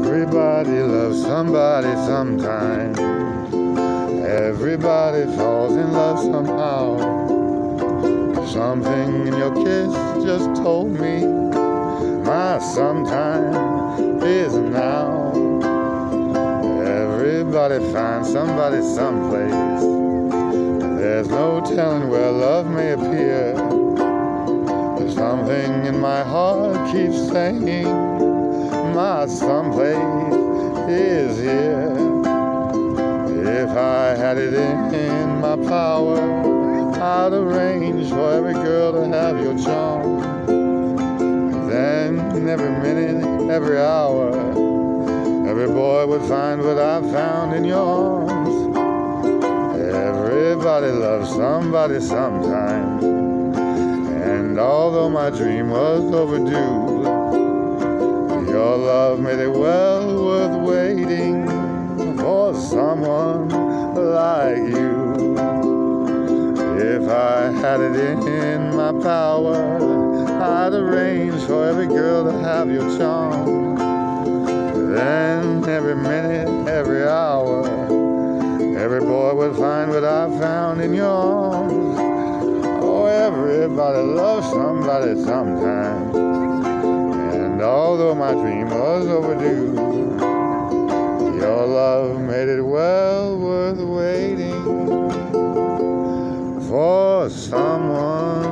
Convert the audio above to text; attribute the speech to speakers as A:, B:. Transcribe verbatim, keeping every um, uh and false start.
A: Everybody loves somebody sometime. Everybody falls in love somehow. Something in your kiss just told me my sometime is now. Everybody finds somebody someplace. There's no telling where love may appear. Something in my heart keeps saying my someplace is here. If I had it in my power, I'd arrange for every girl to have your charm. Then every minute, every hour, every boy would find what I found in your arms. Everybody loves somebody sometime. And although my dream was overdue, your love made it well worth waiting for someone like you. If I had it in my power, I'd arrange for every girl to have your charm. Then every minute, every hour, every boy would find what I found in your arms. Oh, everybody loves somebody sometime. And although my dream was overdue, your love made it well worth waiting for someone